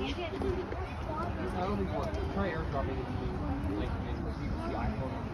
I don't think what. Try airdropping it to me. Like, the iPhone.